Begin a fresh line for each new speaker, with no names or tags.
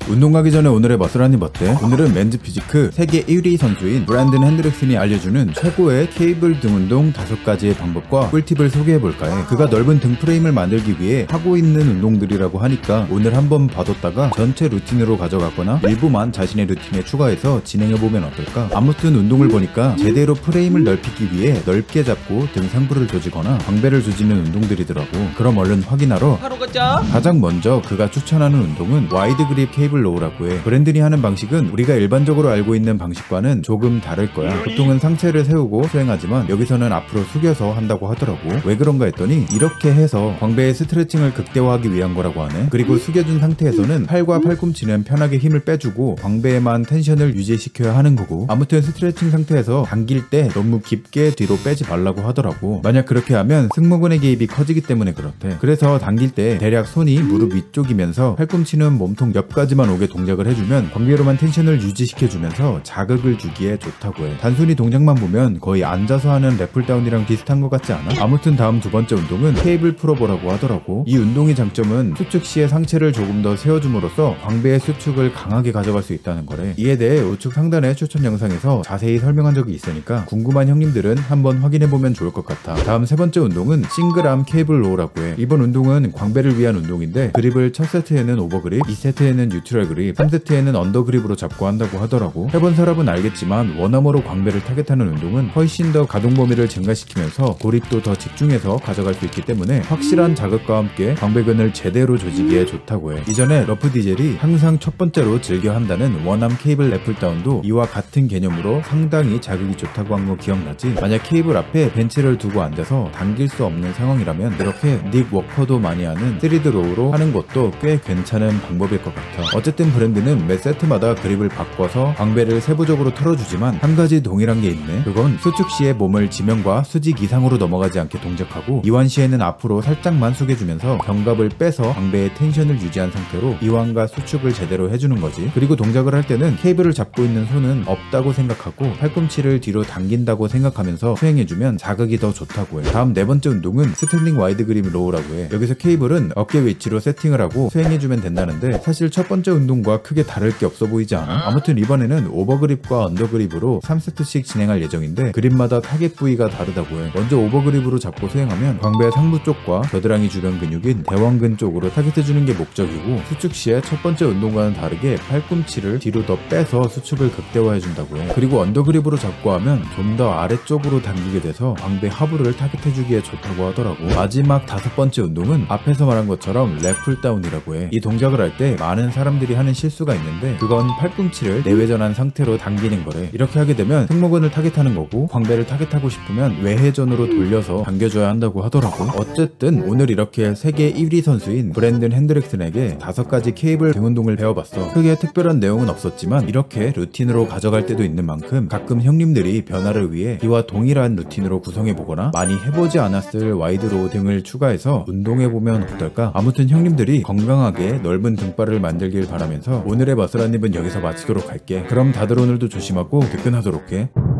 운동 가기 전에 오늘의 맛을 한입 어때? 오늘은 맨즈 피지크 세계 1위 선수인 브랜든 핸드릭슨이 알려주는 최고의 케이블 등 운동 5가지의 방법과 꿀팁을 소개해볼까 해. 그가 넓은 등 프레임을 만들기 위해 하고 있는 운동들이라고 하니까 오늘 한번 봐뒀다가 전체 루틴으로 가져가거나 일부만 자신의 루틴에 추가해서 진행해보면 어떨까? 아무튼 운동을 보니까 제대로 프레임을 넓히기 위해 넓게 잡고 등 상부를 조지거나 광배를 조지는 운동들이더라고. 그럼 얼른 확인하러
바로 가자.
가장 먼저 그가 추천하는 운동은 와이드 그립 케이블 로우라고 해. 브랜든이 하는 방식은 우리가 일반적으로 알고 있는 방식과는 조금 다를 거야. 보통은 상체를 세우고 수행하지만 여기서는 앞으로 숙여서 한다고 하더라고. 왜 그런가 했더니 이렇게 해서 광배의 스트레칭을 극대화하기 위한 거라고 하네. 그리고 숙여준 상태에서는 팔과 팔꿈치는 편하게 힘을 빼주고 광배에만 텐션을 유지시켜야 하는 거고, 아무튼 스트레칭 상태에서 당길 때 너무 깊게 뒤로 빼지 말라고 하더라고. 만약 그렇게 하면 승모근의 개입이 커지기 때문에 그렇대. 그래서 당길 때 대략 손이 무릎 위쪽이면서 팔꿈치는 몸통 옆까지만 오게 동작을 해주면 광배로만 텐션을 유지시켜주면서 자극을 주기에 좋다고 해. 단순히 동작만 보면 거의 앉아서 하는 랩풀다운이랑 비슷한 것 같지 않아? 아무튼 다음 두 번째 운동은 케이블 풀업이라고 하더라고. 이 운동의 장점은 수축 시에 상체를 조금 더 세워줌으로써 광배의 수축을 강하게 가져갈 수 있다는 거래. 이에 대해 우측 상단의 추천 영상에서 자세히 설명한 적이 있으니까 궁금한 형님들은 한번 확인해보면 좋을 것 같아. 다음 세 번째 운동은 싱글암 케이블 로우라고 해. 이번 운동은 광배를 위한 운동인데 그립을 첫 세트에는 오버그립, 2세트에는 뉴트럴 그립, 3세트에는 언더그립으로 잡고 한다고 하더라고. 해본 사람은 알겠지만 원암으로 광배를 타겟하는 운동은 훨씬 더 가동 범위를 증가시키면서 고립도 더 집중해서 가져갈 수 있기 때문에 확실한 자극과 함께 광배근을 제대로 조지기에 좋다고 해. 이전에 러프 디젤이 항상 첫 번째로 즐겨 한다는 원암 케이블 랩풀다운도 이와 같은 개념으로 상당히 자극이 좋다고 한 거 기억나지? 만약 케이블 앞에 벤치를 두고 앉아서 당길 수 없는 상황이라면 이렇게 닉 워커도 많이 하는 3드 로우로 하는 것도 꽤 괜찮은 방법일 것 같아. 어쨌든 브랜드는 매 세트마다 그립을 바꿔서 광배를 세부적으로 털어주지만 한 가지 동일한 게 있네. 그건 수축 시에 몸을 지면과 수직 이상으로 넘어가지 않게 동작하고 이완 시에는 앞으로 살짝만 숙여주면서 견갑을 빼서 광배의 텐션을 유지한 상태로 이완과 수축을 제대로 해주는 거지. 그리고 동작을 할 때는 케이블을 잡고 있는 손은 없다고 생각하고 팔꿈치를 뒤로 당긴다고 생각하면서 수행해주면 자극이 더 좋다고 해. 다음 네 번째 운동은 스탠딩 와이드 그립 로우라고 해. 여기서 케이블은 어깨 위치로 세팅을 하고 수행해주면 된다는데 사실 첫 번째 운동과 크게 다를 게 없어 보이지 않아? 아무튼 이번에는 오버그립과 언더그립으로 3세트씩 진행할 예정인데 그립마다 타겟 부위가 다르다고 해. 먼저 오버그립으로 잡고 수행하면 광배 상부 쪽과 겨드랑이 주변 근육인 대왕근 쪽으로 타겟해주는 게 목적이고, 수축 시에 첫 번째 운동과는 다르게 팔꿈치를 뒤로 더 빼서 수축을 극대화해준다고 해. 그리고 언더그립으로 잡고 하면 좀 더 아래쪽으로 당기게 돼서 광배 하부를 타겟해주기에 좋다고 하더라고. 마지막 다섯 번째 운동은 앞에서 말한 것처럼 랩풀다운이라고 해. 이 동작을 할 때 많은 사람들이 하는 실수가 있는데 그건 팔꿈치를 내외전한 상태로 당기는 거래. 이렇게 하게 되면 승모근을 타겟하는 거고 광배를 타겟하고 싶으면 외회전으로 돌려서 당겨줘야 한다고 하더라고. 어쨌든 오늘 이렇게 세계 1위 선수인 브랜든 핸드릭슨에게 5가지 케이블 등 운동을 배워봤어. 크게 특별한 내용은 없었지만 이렇게 루틴으로 가져갈 때도 있는 만큼 가끔 형님들이 변화를 위해 이와 동일한 루틴으로 구성해보거나 많이 해보지 않았을 와이드 로우 등을 추가해서 운동해보면 어떨까? 아무튼 형님들이 건강하게 넓은 등발을 만들길 바라면서 오늘의 맛을 한 입은 여기서 마치도록 할게. 그럼 다들 오늘도 조심하고 득근하도록 해.